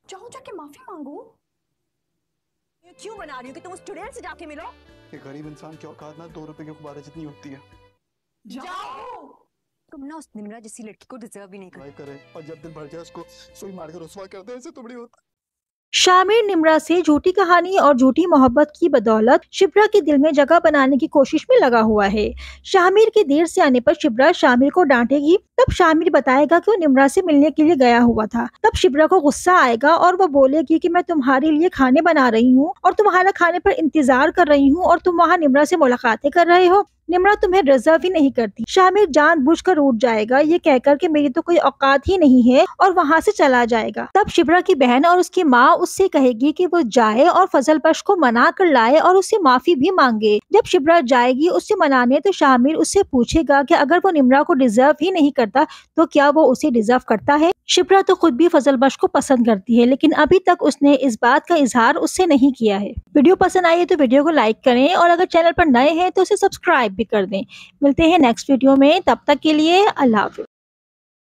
जाओ जाके माफी मांगो। ये क्यों बना रही हो कि तुम उस चुड़ैल से जाके मिलो? कि गरीब इंसान की औकात ना 2 रुपए के गुब्बारे जितनी होती है। जाओ। तुम ना उस निम्रा जैसी लड़की को डिजर्व ही नहीं ट्राई करते। करे और जब दिल भर जाए उसको सुई मार के रुसवा कर दे, ऐसे तो बड़ी होता। शामिर निम्रा से झूठी कहानी और झूठी मोहब्बत की बदौलत शिप्रा के दिल में जगह बनाने की कोशिश में लगा हुआ है। शामिर के देर से आने पर शिप्रा शामिर को डांटेगी, तब शामिर बताएगा कि वो निम्रा से मिलने के लिए गया हुआ था। तब शिप्रा को गुस्सा आएगा और वो बोलेगी कि मैं तुम्हारे लिए खाने बना रही हूँ और तुम्हारा खाने पर इंतजार कर रही हूँ और तुम वहाँ निम्रा से मुलाकातें कर रहे हो। निम्रा तुम्हें डिजर्व ही नहीं करती। शामिर जानबूझकर उठ जाएगा ये कहकर कि मेरी तो कोई औकात ही नहीं है और वहाँ से चला जाएगा। तब शिप्रा की बहन और उसकी माँ उससे कहेगी कि वो जाए और फजल बख्श को मना कर लाए और उससे माफी भी मांगे। जब शिप्रा जाएगी उससे मनाने तो शामिर उससे पूछेगा कि अगर वो निम्रा को डिजर्व ही नहीं करता तो क्या वो उसे डिजर्व करता है। शिप्रा तो खुद भी फजल बख्श को पसंद करती है, लेकिन अभी तक उसने इस बात का इजहार उससे नहीं किया है। वीडियो पसंद आई है तो वीडियो को लाइक करें और अगर चैनल पर नए हैं तो उसे सब्सक्राइब भी कर दें। मिलते हैं नेक्स्ट वीडियो में, तब तक के लिए अल्लाह हाफिज।